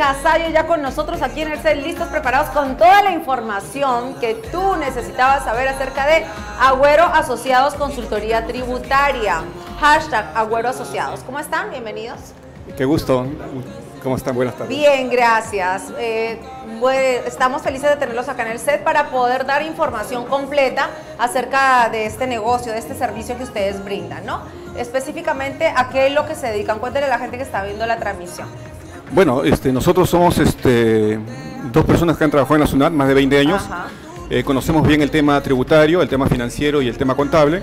Lasalle ya con nosotros aquí en el set, listos, preparados con toda la información que tú necesitabas saber acerca de Agüero Asociados Consultoría Tributaria. Hashtag Agüero Asociados. ¿Cómo están? Bienvenidos. Qué gusto. ¿Cómo están? Buenas tardes. Bien, gracias. Estamos felices de tenerlos acá en el set para poder dar información completa acerca de este negocio, de este servicio que ustedes brindan, ¿no? Específicamente, ¿a qué es lo que se dedican? Cuéntenle a la gente que está viendo la transmisión. Bueno, nosotros somos dos personas que han trabajado en la SUNAT más de 20 años. Conocemos bien el tema tributario, el tema financiero y el tema contable.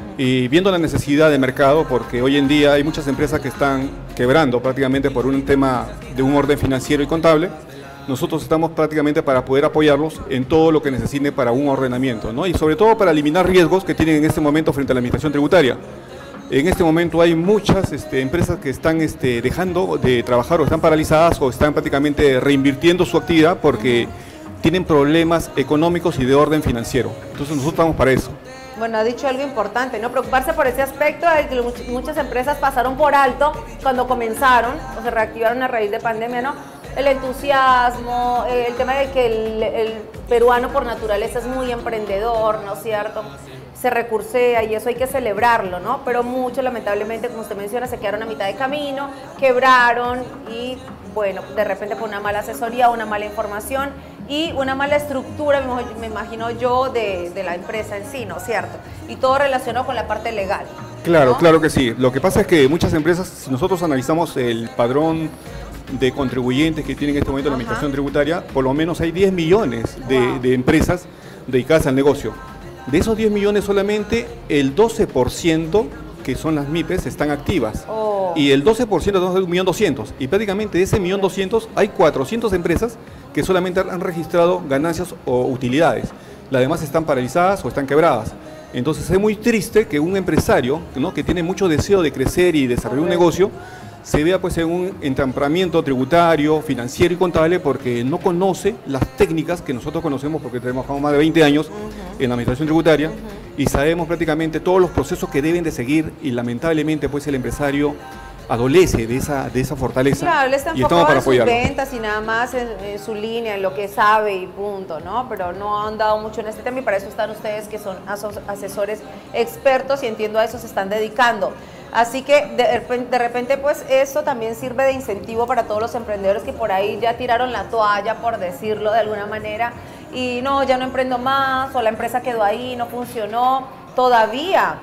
Y viendo la necesidad de mercado, porque hoy en día hay muchas empresas que están quebrando prácticamente por un tema de un orden financiero y contable, nosotros estamos prácticamente para poder apoyarlos en todo lo que necesiten para un ordenamiento, ¿no? Y sobre todo para eliminar riesgos que tienen en este momento frente a la administración tributaria. En este momento hay muchas empresas que están dejando de trabajar o están paralizadas o están prácticamente reinvirtiendo su actividad porque tienen problemas económicos y de orden financiero. Entonces nosotros estamos para eso. Bueno, ha dicho algo importante, ¿no? Preocuparse por ese aspecto de que muchas empresas pasaron por alto cuando comenzaron o se reactivaron a raíz de pandemia, ¿no? El entusiasmo, el tema de que el peruano por naturaleza es muy emprendedor, ¿no es cierto? Se recursea y eso hay que celebrarlo, ¿no? Pero muchos, lamentablemente, como usted menciona, se quedaron a mitad de camino, quebraron y, bueno, de repente por una mala asesoría, una mala información y una mala estructura, me imagino yo, de la empresa en sí, ¿no es cierto? Y todo relacionado con la parte legal. Claro, ¿no? Claro que sí. Lo que pasa es que muchas empresas, si nosotros analizamos el padrón de contribuyentes que tiene en este momento la administración tributaria, por lo menos hay 10 millones de empresas dedicadas al negocio. De esos 10 millones solamente el 12%, que son las MIPES, están activas. Y el 12% es de 1.200.000. Y prácticamente de ese 1.200.000 hay 400 empresas que solamente han registrado ganancias o utilidades. Las demás están paralizadas o están quebradas. Entonces es muy triste que un empresario, ¿no?, que tiene mucho deseo de crecer y desarrollar un negocio, se vea pues en un entramplamiento tributario, financiero y contable porque no conoce las técnicas que nosotros conocemos porque trabajamos más de 20 años en la administración tributaria y sabemos prácticamente todos los procesos que deben de seguir y lamentablemente pues el empresario adolece de esa fortaleza. Claro, él está y estamos enfocado para en sus apoyarlo. ventas y nada más en su línea, en lo que sabe y punto, ¿no? Pero no han dado mucho en este tema y para eso están ustedes que son asesores expertos y entiendo a eso se están dedicando. Así que de repente pues eso también sirve de incentivo para todos los emprendedores que por ahí ya tiraron la toalla, por decirlo de alguna manera, y no, ya no emprendo más, o la empresa quedó ahí, no funcionó. Todavía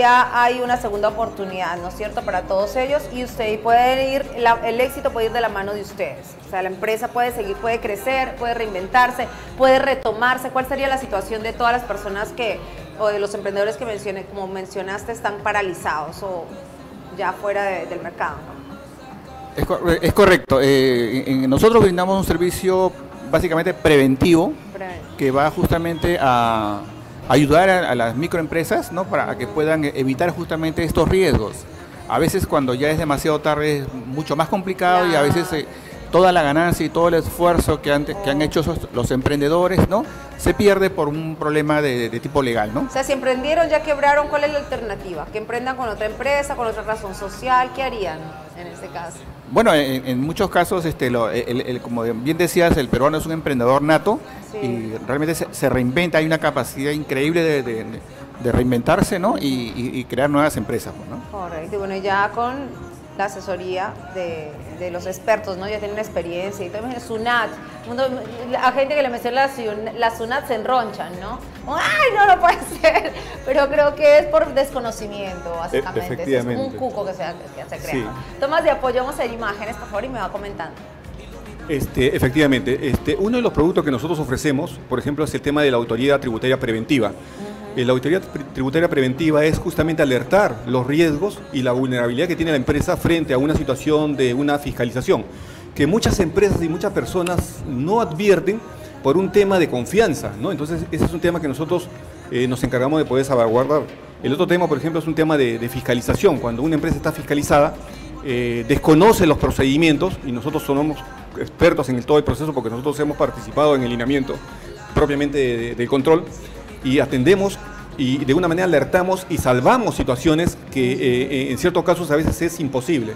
hay una segunda oportunidad, ¿no es cierto?, para todos ellos y ustedes pueden ir, el éxito puede ir de la mano de ustedes. O sea, la empresa puede seguir, puede crecer, puede reinventarse, puede retomarse. ¿Cuál sería la situación de todas las personas o de los emprendedores que mencioné, como mencionaste, están paralizados o ya fuera del mercado, ¿no? Es correcto. Nosotros brindamos un servicio básicamente preventivo que va justamente a ayudar a las microempresas, ¿no?, para que puedan evitar justamente estos riesgos. A veces cuando ya es demasiado tarde es mucho más complicado y a veces toda la ganancia y todo el esfuerzo que han hecho los emprendedores, ¿no?, se pierde por un problema de tipo legal, ¿no? O sea, si emprendieron, ya quebraron, ¿cuál es la alternativa? ¿Que emprendan con otra empresa, con otra razón social? ¿Qué harían en este caso? Bueno, en muchos casos, como bien decías, el peruano es un emprendedor nato y realmente se reinventa, hay una capacidad increíble de reinventarse, ¿no?, y crear nuevas empresas, ¿no? Correcto, y bueno, ya con la asesoría de los expertos, ¿no? Ya tienen experiencia y todo. SUNAT, a gente que le menciona la SUNAT se enronchan, ¿no? ¡Ay, no lo puede ser! Pero creo que es por desconocimiento, básicamente. Efectivamente. Es un cuco que se crea. Sí. Tomas de apoyo, vamos a ver imágenes, por favor, y me va comentando. Efectivamente, uno de los productos que nosotros ofrecemos, por ejemplo, es el tema de la autoridad tributaria preventiva. La autoridad tributaria preventiva es justamente alertar los riesgos y la vulnerabilidad que tiene la empresa frente a una situación de una fiscalización, que muchas empresas y muchas personas no advierten por un tema de confianza, ¿no? Entonces, ese es un tema que nosotros nos encargamos de poder salvaguardar. El otro tema, por ejemplo, es un tema de fiscalización. Cuando una empresa está fiscalizada, desconoce los procedimientos y nosotros somos expertos en todo el proceso porque nosotros hemos participado en el lineamiento propiamente del control y atendemos y de una manera alertamos y salvamos situaciones que en ciertos casos a veces es imposible.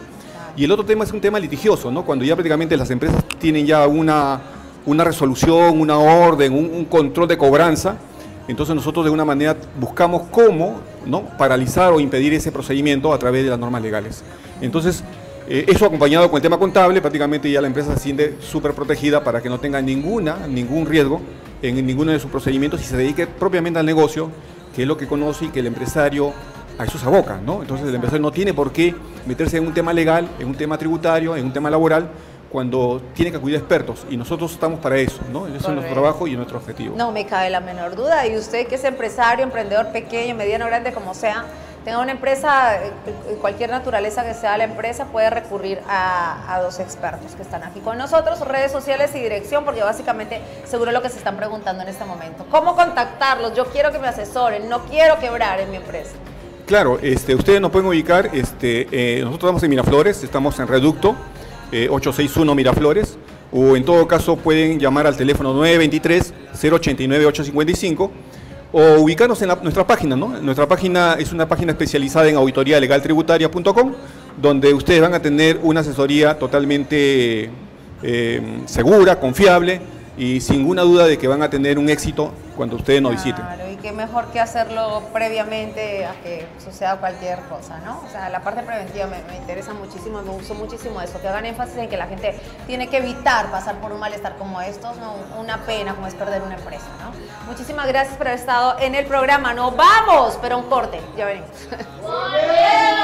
Y el otro tema es un tema litigioso, ¿no? Cuando ya prácticamente las empresas tienen ya una resolución, una orden, un control de cobranza, entonces nosotros de alguna manera buscamos cómo, ¿no?, paralizar o impedir ese procedimiento a través de las normas legales. Entonces, eso acompañado con el tema contable, prácticamente ya la empresa se siente súper protegida para que no tenga ningún riesgo en ninguno de sus procedimientos y se dedique propiamente al negocio, que es lo que conoce y que el empresario a eso se aboca, ¿no? Entonces el empresario no tiene por qué meterse en un tema legal, en un tema tributario, en un tema laboral, cuando tiene que acudir a expertos, y nosotros estamos para eso, ¿no? Ese es nuestro trabajo y nuestro objetivo. No me cabe la menor duda, y usted que es empresario, emprendedor pequeño, mediano, grande, como sea, tenga una empresa, cualquier naturaleza que sea la empresa, puede recurrir a dos expertos que están aquí con nosotros, redes sociales y dirección, porque básicamente seguro lo que se están preguntando en este momento. ¿Cómo contactarlos? Yo quiero que me asesoren, no quiero quebrar en mi empresa. Claro, ustedes nos pueden ubicar, nosotros estamos en Miraflores, estamos en Reducto, 861 Miraflores, o en todo caso pueden llamar al teléfono 923-089-855, o ubicarnos en nuestra página, ¿no? Nuestra página es una página especializada en auditorialegaltributaria.com, donde ustedes van a tener una asesoría totalmente segura, confiable, y sin ninguna duda de que van a tener un éxito cuando ustedes nos visiten. Claro, y qué mejor que hacerlo previamente a que suceda cualquier cosa, ¿no? O sea, la parte preventiva me interesa muchísimo, me gustó muchísimo eso, que hagan énfasis en que la gente tiene que evitar pasar por un malestar como estos, ¿no? Una pena como es perder una empresa, ¿no? Muchísimas gracias por haber estado en el programa. ¡Nos vamos! Pero un corte, ya venimos.